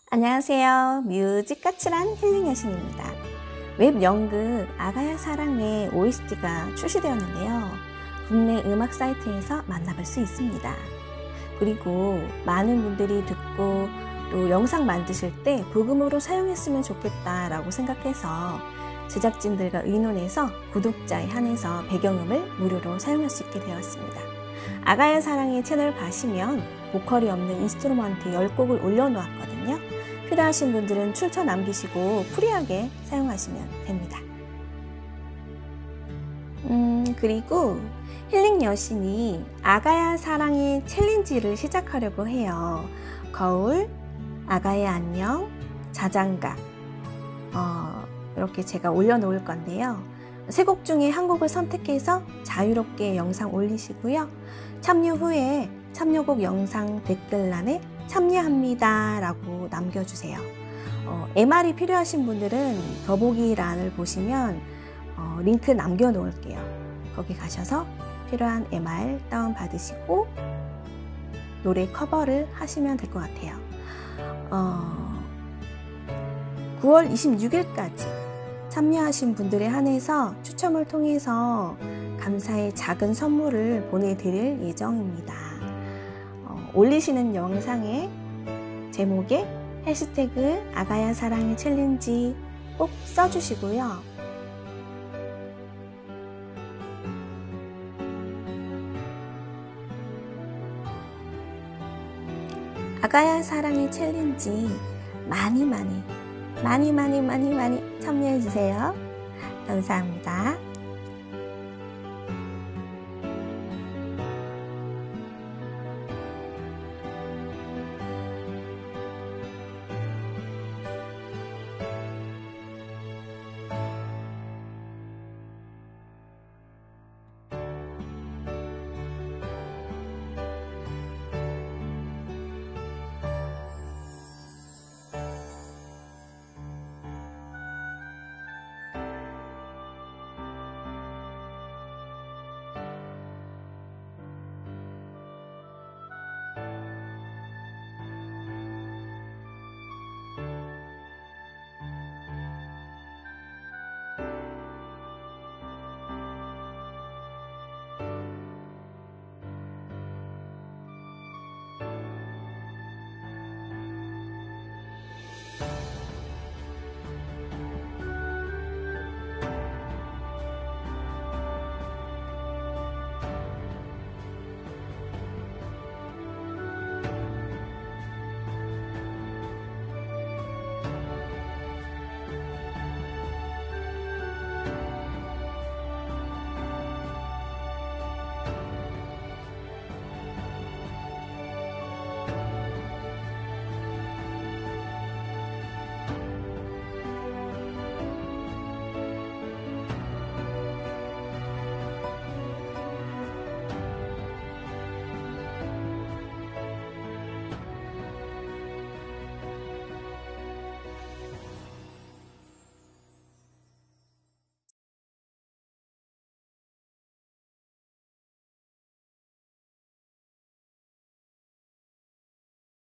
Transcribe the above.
안녕하세요. 뮤직 까칠한 힐링 여신입니다. 웹 연극 아가야 사랑의 OST가 출시되었는데요. 국내 음악 사이트에서 만나볼 수 있습니다. 그리고 많은 분들이 듣고 또 영상 만드실 때 부금으로 사용했으면 좋겠다라고 생각해서 제작진들과 의논해서 구독자에 한해서 배경음을 무료로 사용할 수 있게 되었습니다. 아가야 사랑의 채널 가시면 보컬이 없는 인스트루먼트 10곡을 올려놓았거든요. 필요하신 분들은 출처 남기시고 프리하게 사용하시면 됩니다. 그리고 힐링 여신이 아가야 사랑의 챌린지를 시작하려고 해요. 거울, 아가야 안녕, 자장가 이렇게 제가 올려놓을 건데요. 3곡 중에 한 곡을 선택해서 자유롭게 영상 올리시고요. 참여 후에 참여곡 영상 댓글란에 참여합니다 라고 남겨주세요. MR이 필요하신 분들은 더보기란을 보시면 링크 남겨 놓을게요. 거기 가셔서 필요한 MR 다운 받으시고 노래 커버를 하시면 될 것 같아요. 9월 26일까지 참여하신 분들에 한해서 추첨을 통해서 감사의 작은 선물을 보내드릴 예정입니다. 올리시는 영상의 제목에 해시태그 아가야 사랑의 챌린지 꼭 써주시고요. 아가야 사랑의 챌린지 많이 참여해주세요. 감사합니다.